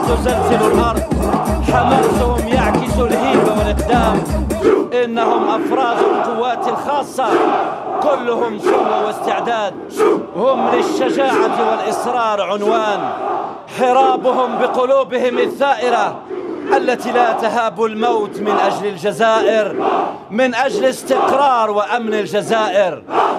تزلزل الأرض، حماسهم يعكس الهيبة والإقدام. إنهم أفراد القوات الخاصة، كلهم قوة واستعداد، هم للشجاعة والإصرار عنوان. حرابهم بقلوبهم الثائرة التي لا تهاب الموت من أجل الجزائر، من أجل استقرار وأمن الجزائر.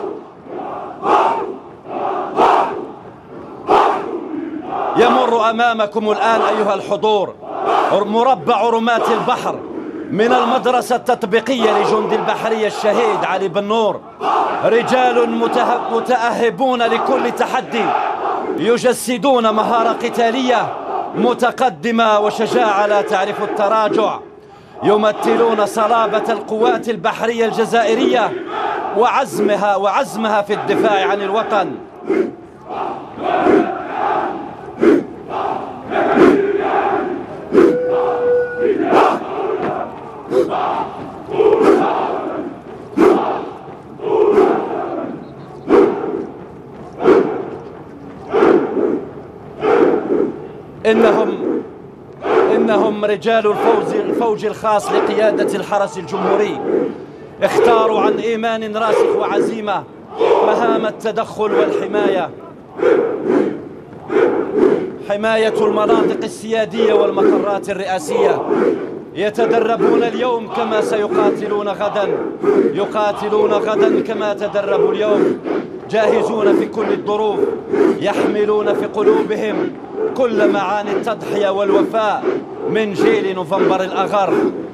يمر أمامكم الآن أيها الحضور مربع رماة البحر من المدرسة التطبيقية لجند البحرية الشهيد علي بن نور. رجال متأهبون لكل تحدي، يجسدون مهارة قتالية متقدمة وشجاعة لا تعرف التراجع، يمثلون صلابة القوات البحرية الجزائرية وعزمها في الدفاع عن الوطن. إنهم رجال الفوج الخاص لقيادة الحرس الجمهوري، اختاروا عن إيمان راسخ وعزيمة مهام التدخل والحماية، حماية المناطق السيادية والمقرات الرئاسية. يتدربون اليوم كما سيقاتلون غدا، يقاتلون غدا كما تدربوا اليوم، جاهزون في كل الظروف، يحملون في قلوبهم كل معاني التضحية والوفاء من جيل نوفمبر الأغر.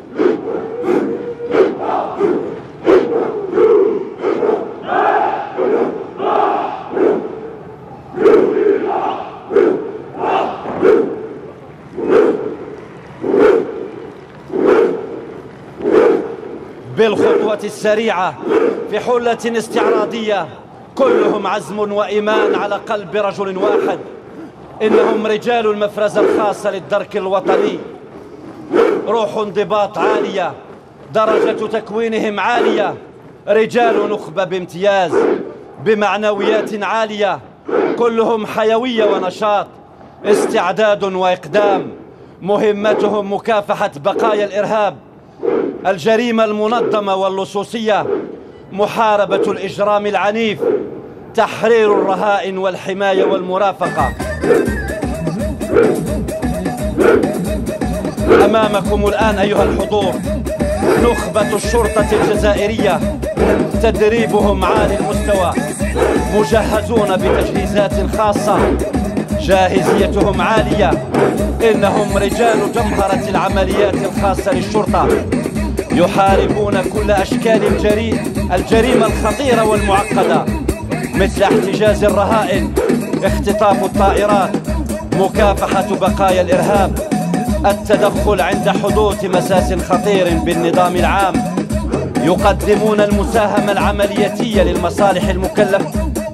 بالخطوة السريعة في حلة استعراضية، كلهم عزم وإيمان على قلب رجل واحد. إنهم رجال المفرزة الخاصة للدرك الوطني، روح انضباط عالية، درجة تكوينهم عالية، رجال نخبة بامتياز بمعنويات عالية، كلهم حيوية ونشاط، استعداد وإقدام. مهمتهم مكافحة بقايا الإرهاب، الجريمة المنظمة واللصوصية، محاربة الإجرام العنيف، تحرير الرهائن والحماية والمرافقة. أمامكم الآن أيها الحضور نخبة الشرطة الجزائرية، تدريبهم عالي المستوى، مجهزون بتجهيزات خاصة، جاهزيتهم عالية. إنهم رجال جمهرة العمليات الخاصة للشرطة، يحاربون كل أشكال الجريمة الخطيرة والمعقدة، مثل احتجاز الرهائن، اختطاف الطائرات، مكافحة بقايا الإرهاب، التدخل عند حدوث مساس خطير بالنظام العام. يقدمون المساهمة العملياتية للمصالح المكلفة